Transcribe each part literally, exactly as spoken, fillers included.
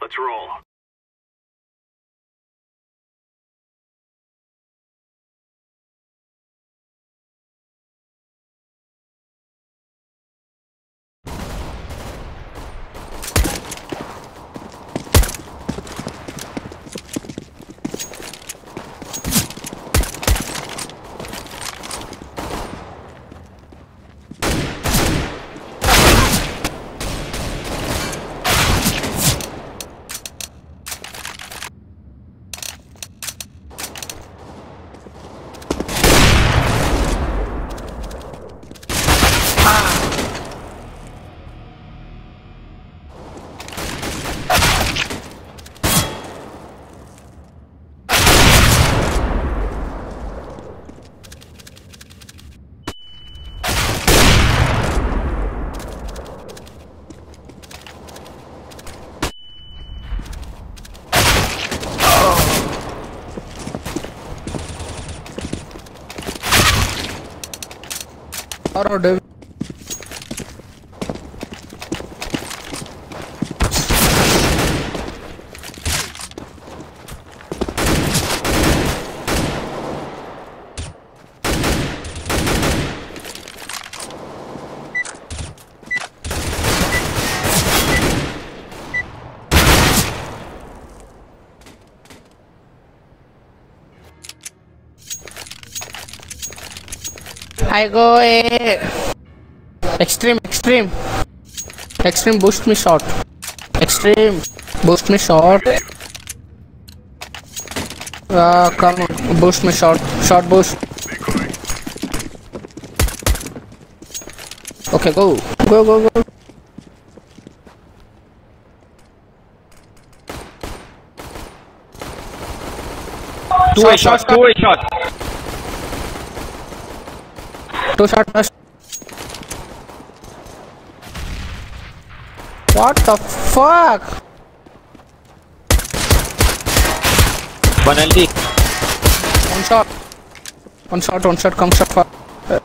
Let's roll. Or David. I go a extreme, extreme, extreme boost me shot, extreme boost me shot. Uh, come on, boost me shot, shot boost. Okay, go, go, go, go. Two a shot, two a shot. Two shot first. What the fuck? One L D. One shot. One shot, one shot, come shot. Fuck.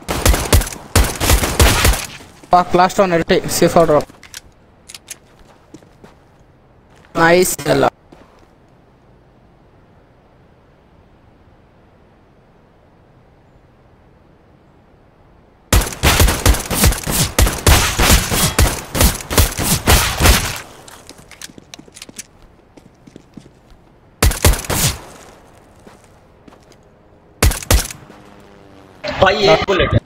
Fuck, last one, L T. C four drop. Nice. भाई एक bullet है।